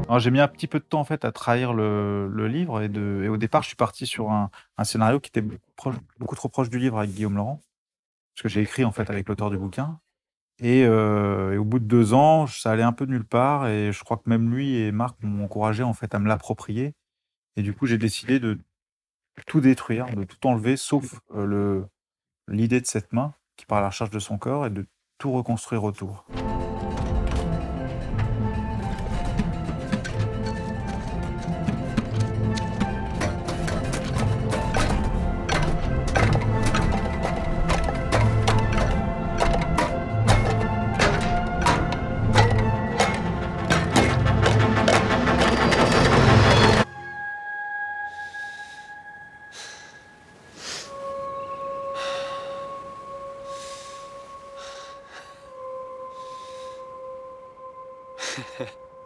Alors j'ai mis un petit peu de temps en fait à trahir le livre et au départ je suis parti sur un scénario qui était beaucoup trop proche du livre avec Guillaume Laurent, parce que j'ai écrit en fait avec l'auteur du bouquin et au bout de 2 ans, ça allait un peu nulle part et je crois que même lui et Marc m'ont encouragé en fait à me l'approprier et du coup j'ai décidé de tout détruire, de tout enlever sauf, l'idée de cette main qui part à la recherche de son corps et de tout reconstruire autour.